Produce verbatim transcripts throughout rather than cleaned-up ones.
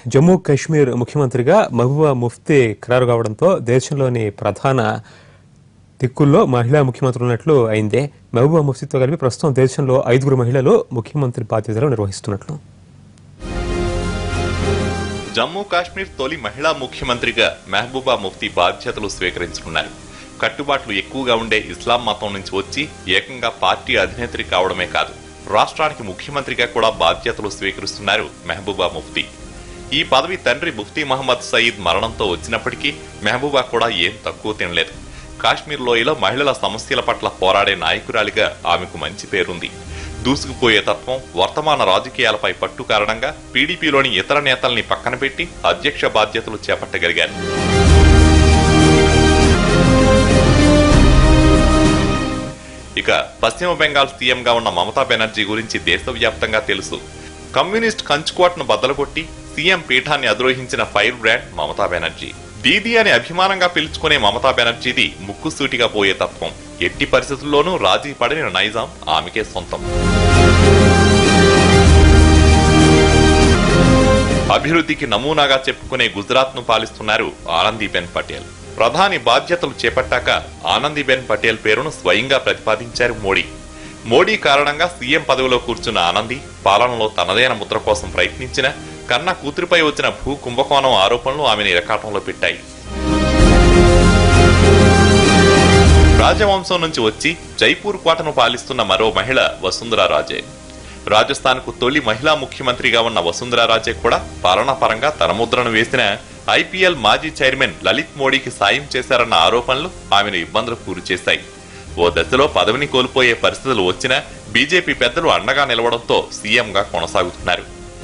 జమ్మూ కాశ్మీర్ ముఖ్యమంత్రిగా మహబూబా ముఫ్తీ ఖరారు కావడంతో దేశంలోని ప్రధాన దిక్కుల్లో మహిళా ముఖ్యమంత్రులు ఉన్నట్లు అయిందే. మహబూబా ముఫ్తీతో కలిపి ప్రస్తుతం దేశంలో ఐదుగురు మహిళలు ముఖ్యమంత్రి బాధ్యతలు నిర్వహిస్తున్నట్లు. జమ్మూ కాశ్మీర్ తొలి మహిళా ముఖ్యమంత్రిగా మహబూబా ముఫ్తీ బాధ్యతలు స్వీకరించుకున్నారు. కట్టుబాట్లు ఎక్కువగా ఉండే ఇస్లాం మతం నుంచి వచ్చి ఏకంగా పార్టీ అధినేత్రి కావడమే కాదు, రాష్ట్రానికి ముఖ్యమంత్రిగా కూడా బాధ్యతలు స్వీకరిస్తున్నారు మహబూబా ముఫ్తీ. ఈ పదవి తండ్రి ముఫ్తీ మహమ్మద్ సయీద్ మరణంతో వచ్చినప్పటికీ మహబూబా కూడా ఏం తక్కువ తినలేదు. కాశ్మీర్ లోయలో మహిళల సమస్యల పట్ల పోరాడే నాయకురాలిగా ఆమెకు మంచి పేరుంది. దూసుకుపోయే తత్వం, వర్తమాన రాజకీయాలపై పట్టు కారణంగా పీడీపీలోని ఇతర నేతల్ని పక్కన పెట్టి అధ్యక్ష బాధ్యతలు చేపట్టగలిగారు. ఇక పశ్చిమ బెంగాల్ సీఎంగా ఉన్న మమతా బెనర్జీ గురించి దేశవ్యాప్తంగా తెలుసు. కమ్యూనిస్ట్ కంచుకోటను బద్దలుకొట్టి సీఎం పీఠాన్ని అధిరోహించిన ఫైర్ బ్రాండ్ మమతా బెనర్జీ. దీదీ అని అభిమానంగా పిలుచుకునే మమతా బెనర్జీది ముక్కుసూటిగా పోయే తత్వం. ఎట్టి పరిస్థితుల్లోనూ రాజీ పడని నైజాం ఆమెకే సొంతం. అభివృద్ధికి నమూనాగా చెప్పుకునే గుజరాత్ ను పాలిస్తున్నారు ఆనందీబెన్ పటేల్. ప్రధాని బాధ్యతలు చేపట్టాక ఆనందీబెన్ పటేల్ పేరును స్వయంగా ప్రతిపాదించారు మోడీ. మోడీ కారణంగా సీఎం పదవిలో కూర్చున్న ఆనందీ పాలనలో తనదైన ముద్ర కోసం ప్రయత్నించిన కన్న కూతురిపై వచ్చిన భూ కుంభకోణం ఆరోపణలు ఆమెను ఇరకాటంలో పెట్టాయి. రాజవంశం నుంచి వచ్చి జైపూర్ కోటను పాలిస్తున్న మరో మహిళ వసుంధరా రాజే. రాజస్థాన్ కు తొలి మహిళా ముఖ్యమంత్రిగా ఉన్న వసుంధరా రాజే కూడా పాలనా పరంగా తన ముద్రను వేసిన ఐపీఎల్ మాజీ చైర్మన్ లలిత్ మోడీకి సాయం చేశారన్న ఆరోపణలు ఆమెను ఇబ్బందులకు గురిచేశాయి. ఓ దశలో పదవిని కోల్పోయే పరిస్థితులు వచ్చినా బీజేపీ పెద్దలు అండగా నిలవడంతో సీఎంగా కొనసాగుతున్నారు.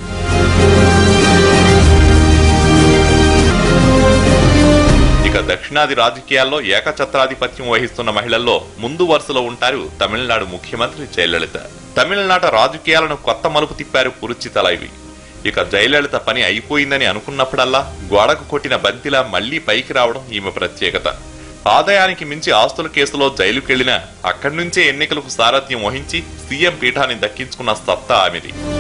ఇక దక్షిణాది రాజకీయాల్లో ఏకఛత్రాధిపత్యం వహిస్తున్న మహిళల్లో ముందు వరుసలో ఉంటారు తమిళనాడు ముఖ్యమంత్రి జయలలిత. తమిళనాట రాజకీయాలను కొత్త మలుపు తిప్పారు పురుచి తలైవి. ఇక జయలలిత పని అయిపోయిందని అనుకున్నప్పుడల్లా గోడకు కొట్టిన బంతిలా మళ్లీ పైకి రావడం ఈమె ప్రత్యేకత. ఆదాయానికి మించి ఆస్తుల కేసులో జైలుకెళ్లినా అక్కడి నుంచే ఎన్నికలకు సారథ్యం వహించి సీఎం పీఠాన్ని దక్కించుకున్న సత్తా ఆమెది.